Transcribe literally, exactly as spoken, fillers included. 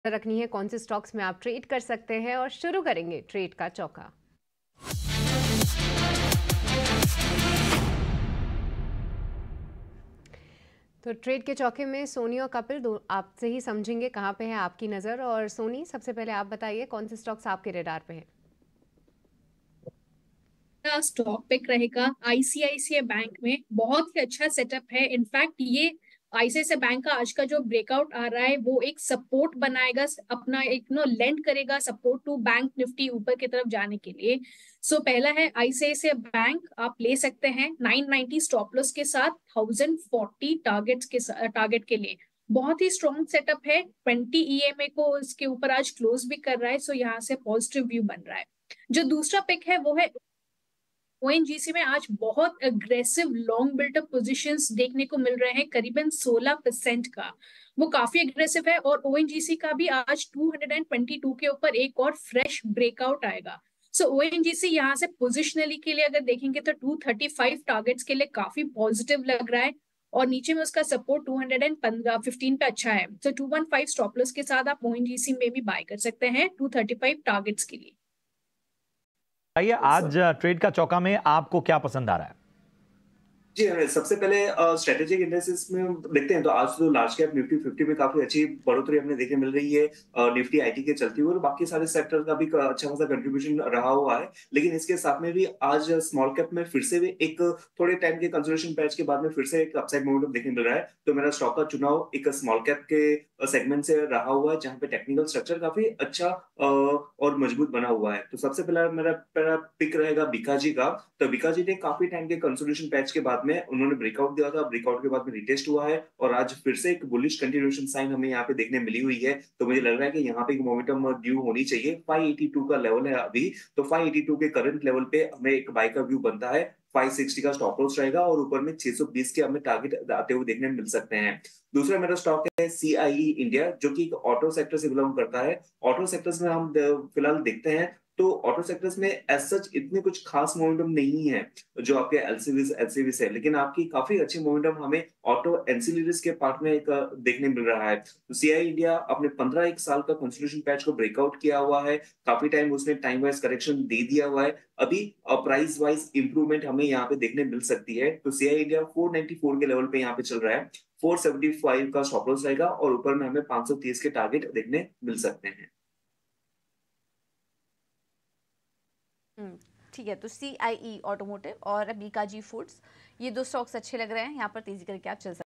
रखनी है, कौन से स्टॉक्स में आप ट्रेड कर सकते हैं, और शुरू करेंगे ट्रेड का चौका। तो ट्रेड के चौके में सोनी और कपिल दो आपसे ही समझेंगे कहाँ पे है आपकी नज़र। और सोनी, सबसे पहले आप बताइए कौन से स्टॉक्स आपके रडार पे हैं। स्टॉक पिक रहेगा आईसीआईसीआई बैंक में। बहुत ही अच्छा सेटअप है। इनफैक्ट ये आईसीआईसीआई बैंक का आज का जो ब्रेकआउट आ रहा है वो एक सपोर्ट बनाएगा, अपना एक नो लेंड करेगा सपोर्ट टू बैंक निफ्टी ऊपर की तरफ जाने के लिए। सो so, पहला है आईसीआईसीआई बैंक, आप ले सकते हैं नाइन नाइंटी स्टॉप लॉस के साथ थाउजेंड फोर्टी टारगेट्स के टारगेट के लिए। बहुत ही स्ट्रॉन्ग सेटअप है। ट्वेंटी ईएमए को इसके ऊपर आज क्लोज भी कर रहा है, सो so यहाँ से पॉजिटिव व्यू बन रहा है। जो दूसरा पिक है वो है ओएनजीसी में। आज बहुत अग्रेसिव लॉन्ग बिल्टअप पोजीशंस देखने को मिल रहे हैं, करीबन सोलह परसेंट का। वो काफी अग्रेसिव है। और ओएनजीसी का भी आज टू ट्वेंटी टू के ऊपर एक और फ्रेश ब्रेकआउट आएगा। सो ओएनजीसी यहाँ से पोजिशनली के लिए अगर देखेंगे तो टू थर्टी फाइव टारगेट्स के लिए काफी पॉजिटिव लग रहा है। और नीचे में उसका सपोर्ट टू फिफ्टीन पे अच्छा है। तो two one five stop loss के साथ आप ओएनजीसी में भी बाय कर सकते हैं टू थर्टी फाइव टारगेट्स के लिए। आइए, आज ट्रेड का चौका में आपको क्या पसंद आ रहा है? जी हमें सबसे पहले स्ट्रेटेजिक एनालिसिस में देखते हैं तो आज तो लार्ज कैप निफ्टी फिफ्टी में काफी अच्छी बढ़ोतरी हमें देखने मिल रही है। निफ्टी आईटी के चलती हुए और बाकी सारे सेक्टर का भी अच्छा खासा कंट्रीब्यूशन रहा हुआ है। लेकिन इसके साथ में भी आज स्मॉल कैप में फिर से भी एक थोड़े टाइम के कंसोलिडेशन पैच के बाद में फिर से एक अपसाइड मोमेंटम देखने मिल रहा है। तो मेरा स्टॉक का चुनाव एक स्मॉल कैप के सेगमेंट से रहा हुआ है, जहां पे टेक्निकल स्ट्रक्चर काफी अच्छा और मजबूत बना हुआ है। तो सबसे पहला मेरा पहला पिक रहेगा बीकाजी का। तो बीकाजी ने काफी टाइम के कंसोलिडेशन पैच के बाद में उन्होंने ब्रेकआउट दिया था, ब्रेकआउट के बाद में रिटेस्ट हुआ है और आज फिर से एक बुलिश कंटिन्यूएशन साइन हमें यहाँ पे देखने मिली हुई है। तो मुझे लग रहा है कि यहाँ पे एक मोमेंटम ड्यू होनी चाहिए। फाइव एटी टू का लेवल है अभी, तो फाइव एटी टू के करंट लेवल पे हमें एक बाय का व्यू बनता है। फाइव सिक्सटी का स्टॉप लॉस रहेगा और ऊपर में छह सौ बीस के हमें टारगेट आते हुए देखने मिल सकते हैं। दूसरा मेरा स्टॉक है सीआईई इंडिया, जो कि एक ऑटो सेक्टर से बिलोंग करता है। ऑटो सेक्टर्स में हम फिलहाल देखते हैं तो ऑटो सेक्टर्स में एज सच इतने कुछ खास मोमेंटम नहीं है जो आपके एलसीवीज एलसीवीज है, लेकिन आपकी काफी अच्छी मोमेंटम हमें ऑटो एंसिलरीज के पार्ट में एक देखने मिल रहा है। तो सीआई इंडिया अपने पंद्रह एक साल का कंसोलिडेशन पैच को ब्रेकआउट किया हुआ है। काफी टाइम उसने टाइम वाइज करेक्शन दे दिया हुआ है। अभी प्राइस वाइज इंप्रूवमेंट हमें यहाँ पे देखने मिल सकती है। तो CI India four ninety four के लेवल पे यहाँ पे चल रहा है। फोर सेवेंटी फाइव का स्टॉप लॉस रहेगा और ऊपर में हमें पांच सौ तीस के टारगेट देखने मिल सकते हैं। ठीक है, तो सी आई ई ऑटोमोटिव और बीकाजी फूड्स, ये दो स्टॉक्स अच्छे लग रहे हैं, यहाँ पर तेजी करके आप चल सकते हैं।